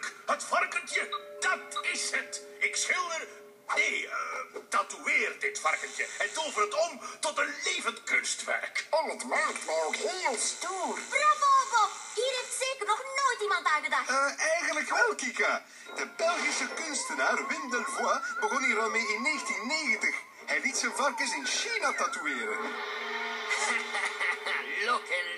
Tuurlijk, het varkentje, dat is het. Ik schilder, nee, tatoeëer dit varkentje en tover het om tot een levend kunstwerk. En het maakt mij ook heel stoer. Bravo, Bob. Hier heeft zeker nog nooit iemand aan gedacht. Eigenlijk wel, Kika. De Belgische kunstenaar Wim Delvoye begon hier al mee in 1990. Hij liet zijn varkens in China tatoeëren. Look and